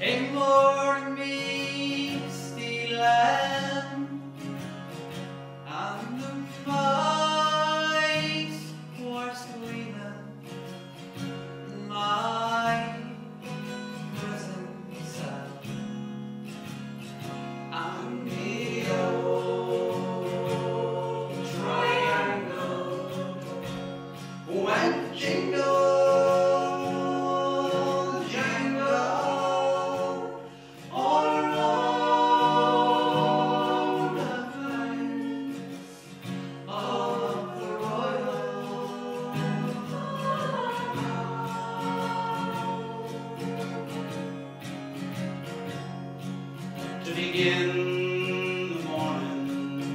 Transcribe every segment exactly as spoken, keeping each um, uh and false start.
came o'er me misty land, and the mice were screaming my prison cell, and the old triangle went jingle. To begin the morning,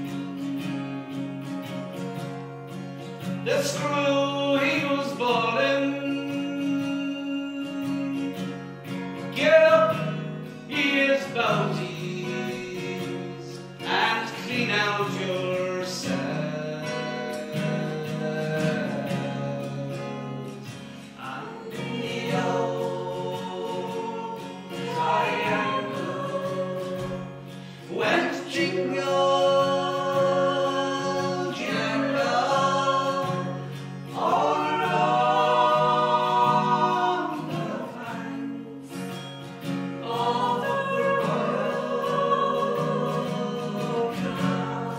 the screw he was bawling, get up, ye is bounties, and clean out yourselves, and in the old triangle went jingle, jingle, all along the banks of the Royal Canal.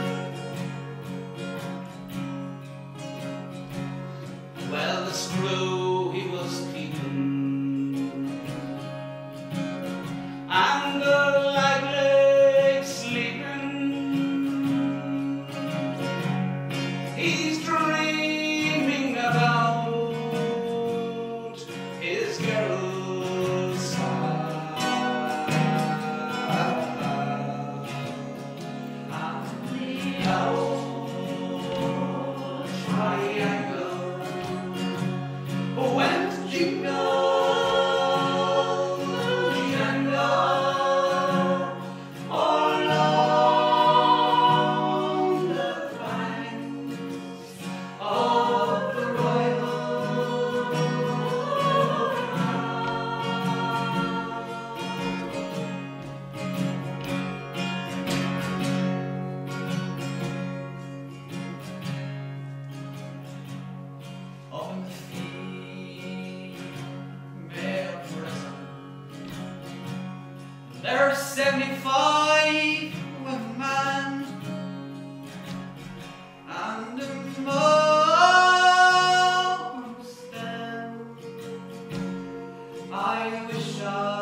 Well, the screw he was keeping, and the he's dreaming about his girl's side, and the old triangle went jingle, jingle, all along the banks of the Royal Up in the female prison, there are seventy-five women, and amongst them I wish I